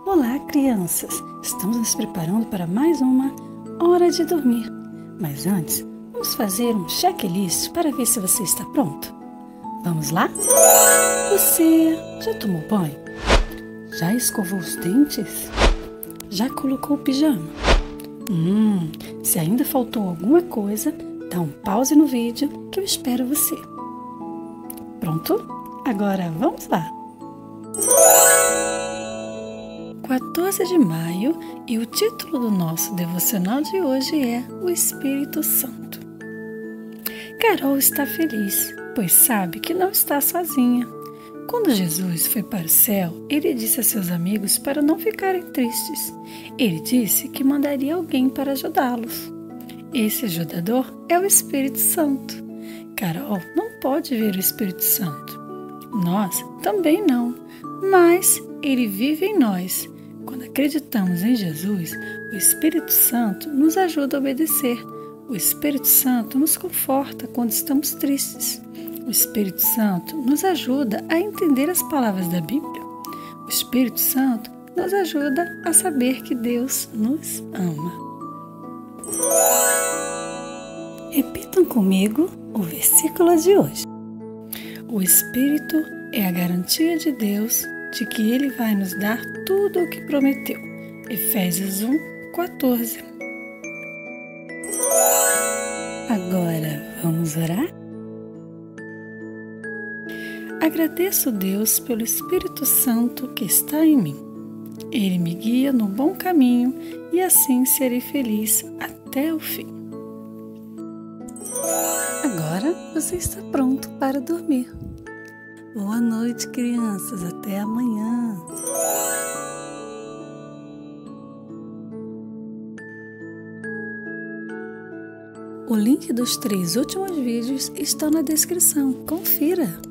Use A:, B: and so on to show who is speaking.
A: Olá, crianças! Estamos nos preparando para mais uma hora de dormir. Mas antes, vamos fazer um checklist para ver se você está pronto. Vamos lá? Você já tomou banho? Já escovou os dentes? Já colocou o pijama? Se ainda faltou alguma coisa, dá um pause no vídeo que eu espero você. Pronto? Agora vamos lá! 14 de maio e o título do nosso devocional de hoje é O Espírito Santo. Carol está feliz, pois sabe que não está sozinha. Quando Jesus foi para o céu, ele disse a seus amigos para não ficarem tristes. Ele disse que mandaria alguém para ajudá-los. Esse ajudador é o Espírito Santo. Carol não pode ver o Espírito Santo. Nós também não, mas ele vive em nós. Quando acreditamos em Jesus, o Espírito Santo nos ajuda a obedecer. O Espírito Santo nos conforta quando estamos tristes. O Espírito Santo nos ajuda a entender as palavras da Bíblia. O Espírito Santo nos ajuda a saber que Deus nos ama. Repitam comigo o versículo de hoje. O Espírito é a garantia de Deus de que Ele vai nos dar tudo o que prometeu. Efésios 1:14. Agora vamos orar? Agradeço Deus pelo Espírito Santo que está em mim. Ele me guia no bom caminho e assim serei feliz até o fim. Agora você está pronto para dormir. Boa noite, crianças. Até amanhã. O link dos 3 últimos vídeos está na descrição. Confira!